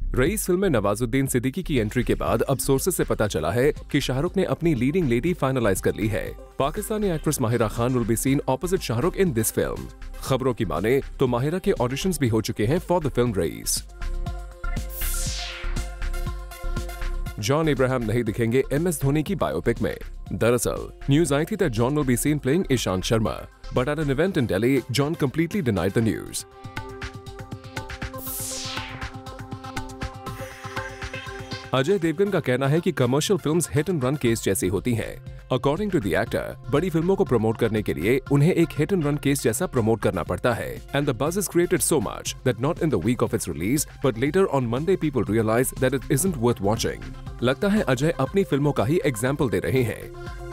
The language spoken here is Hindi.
रईस फिल्म में नवाजुद्दीन सिद्दीकी की एंट्री के बाद अब सोर्सेस से पता चला है कि शाहरुख ने अपनी लीडिंग लेडी फाइनलाइज कर ली है। Pakistani actress Mahira Khan will be seen opposite Shahrukh in this film. खबरों की माने तो माहिरा के ऑडिशंस भी हो चुके हैं for the film Raees. John Ibrahim नहीं दिखेंगे MS धोनी की बायोपिक में। दरअसल न्यूज आई थी that John will be seen playing Ishant Sharma, but at an event in Delhi John completely denied the news. Ajay Devgan का कहना है कि commercial films hit and run case जैसी होती हैं। अकॉर्डिंग टू द एक्टर, बड़ी फिल्मों को प्रमोट करने के लिए उन्हें एक हिट एंड रन केस जैसा प्रमोट करना पड़ता है, and the buzz is created so much that not in the week of its release but later on Monday people realise that it isn't worth watching. लगता है अजय अपनी फिल्मों का ही एग्जाम्पल दे रहे हैं।